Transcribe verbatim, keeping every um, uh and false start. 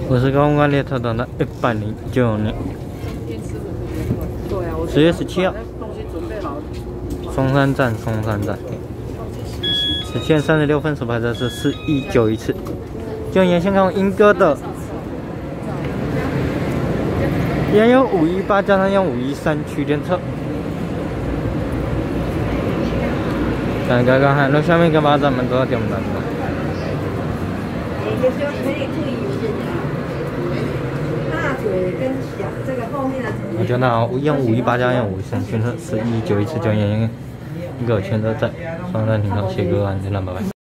我是高官列车等的一百零九年十月十七号，松山站，松山站，十七点三十六分所排的是四一九一次，就沿线看莺歌的，沿有五一八加上用五一三区间车。 刚刚刚喊到下面跟把咱们都要点单的。我觉得啊，用五一八加用五一三圈车，四一九一次就沿一个圈车在双站停靠，谢各位安全，拜拜。